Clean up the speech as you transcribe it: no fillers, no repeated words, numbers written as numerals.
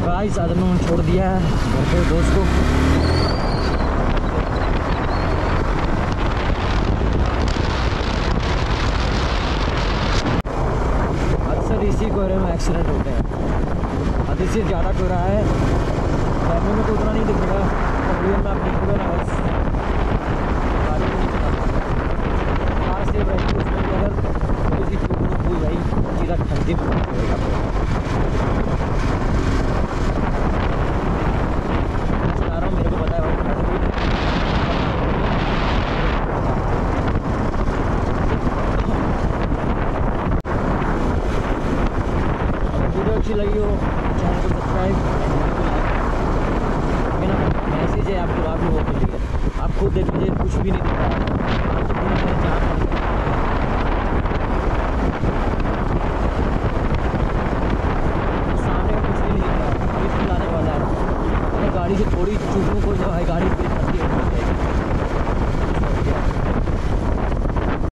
Guys आज मैंने छोड़ दिया है घर पे दोस्त को। अक्सर इसी कोहरे में एक्सीडेंट होते हैं। हद से ज़्यादा कोहरा है, कैमरे में तो उतना नहीं दिखेगा, रियल में आप देखोगे ना बस गाड़ी को नहीं चला। कार सेफ रहेगी, उसमें भी अगर थोड़ी सी टूट हो जाए सीधा ठंडी में पड़ेगा। अच्छी लगी हो चैनल को सब्सक्राइब, मेरा मैसेज है आपको, आप लोगों के लिए। आप खुद देख लीजिए, कुछ भी नहीं दिख रहा है, आप तो पूरा मेरे जान सामने कुछ भी नहीं दिख रहा है, पुलिस बुलाने वाला है। अगर गाड़ी से थोड़ी चूकों को जो है गाड़ी